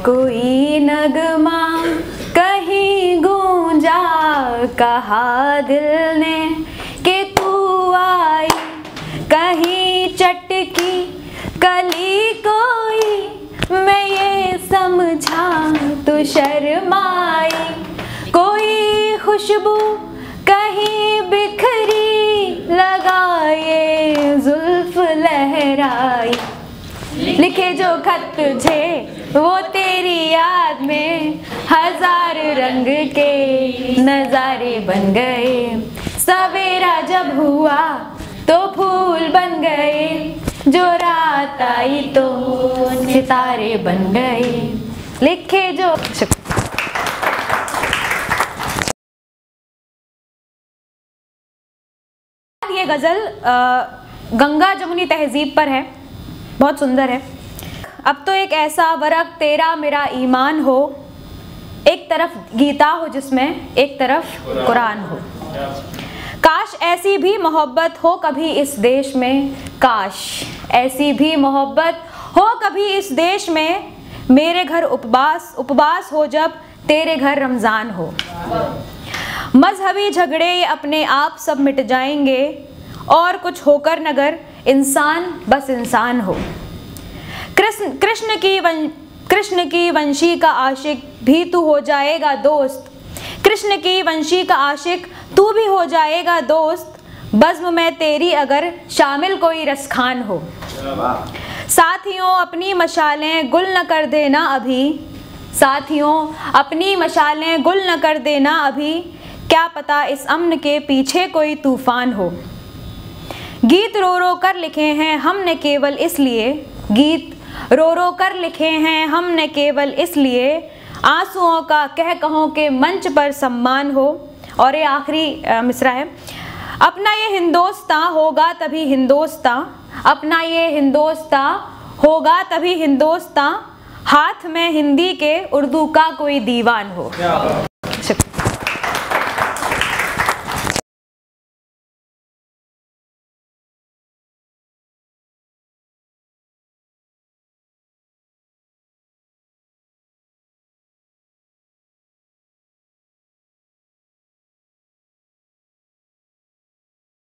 कोई नगमा कहीं गूंजा, कहा दिल ने कि तू आई, कहीं चटकी कली कोई, मैं ये समझा तू शर्माई, कोई खुशबू कहीं बिखरी, लगाए जुल्फ लहराई, लिखे जो खत तुझे वो तेरी याद में, हजार रंग के नजारे बन गए, सवेरा जब हुआ तो फूल बन गए, जो रात आई तो सितारे बन गए, लिखे जो। ये गज़ल गंगा जमुनी तहजीब पर है, बहुत सुंदर है। अब तो एक ऐसा वरक तेरा मेरा ईमान हो, एक तरफ गीता हो जिसमें एक तरफ कुरान हो, काश ऐसी भी मोहब्बत हो कभी इस देश में, काश ऐसी भी मोहब्बत हो कभी इस देश में, मेरे घर उपवास हो जब तेरे घर रमज़ान हो, मजहबी झगड़े ये अपने आप सब मिट जाएंगे, और कुछ होकर नगर इंसान बस इंसान हो, कृष्ण की वंशी का आशिक भी तू हो जाएगा दोस्त, कृष्ण की वंशी का आशिक तू भी हो जाएगा दोस्त, बज़्म में तेरी अगर शामिल कोई रसखान हो, साथियों अपनी मशालें गुल न कर देना अभी, साथियों अपनी मशालें गुल न कर देना अभी, क्या पता इस अमन के पीछे कोई तूफान हो, गीत रो रो कर लिखे हैं हमने केवल इसलिए, गीत रो रो कर लिखे हैं हमने केवल इसलिए, आंसुओं का कह कहों के मंच पर सम्मान हो। और ये आखिरी मिसरा है, अपना ये हिंदोस्तां होगा तभी हिंदोस्तां, अपना ये हिंदोस्तां होगा तभी हिंदोस्तां, हाथ में हिंदी के उर्दू का कोई दीवान हो।